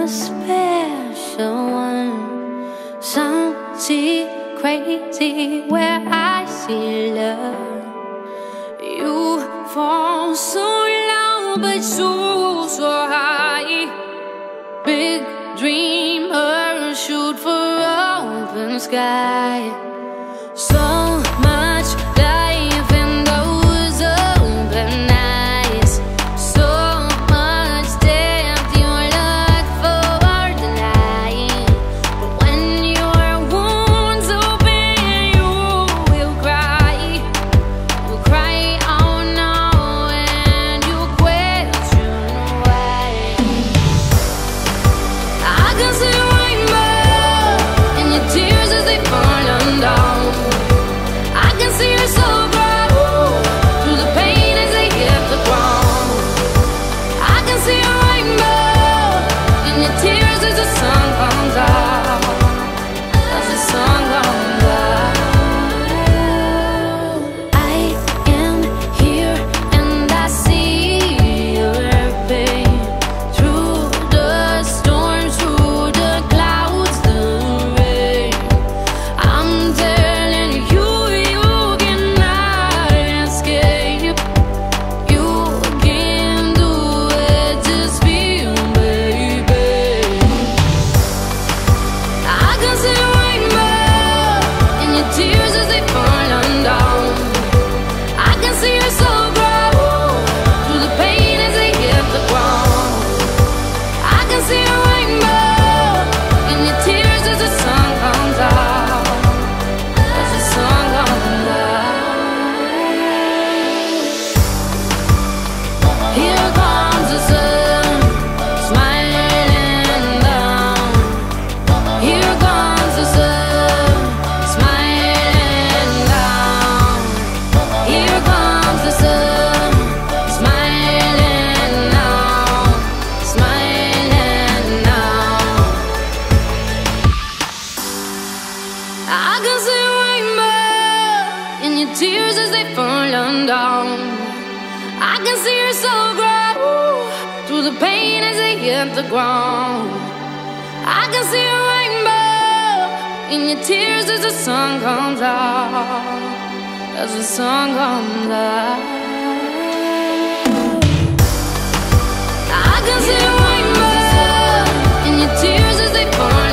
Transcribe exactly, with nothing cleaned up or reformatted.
special one, something crazy where I see love. You fall so low but so, so high. Big dreamer, shoot for open sky. So much life in those open eyes, so much depth you look for tonight. But when your wounds open, you will cry. You'll cry out now and you'll question why. I can see a rainbow in your tears as they fall down. I can see your soul grow through the pain as they hit the ground. I can see a rainbow in your tears as the sun comes out. As the sun comes out. I am here and I see your pain through the storms, through the clouds, the rain. I'm telling you, you cannot escape. You can do it, just feel, baby. I can see a rainbow in your tears as they fall down. I can see your soul grow through the pain as they hit the ground. I can see a rainbow in your tears as the sun comes out. As the sun comes out. Here comes the sun, smiling down. Here comes the sun, smiling down. Here comes the sun, smiling now, smiling now. I can see a rainbow in your tears as they fall down. I can see your soul grow through the pain as they hit the ground. I can see a rainbow in your tears as the sun comes out. As the sun comes out. I can see a rainbow in your tears as they fall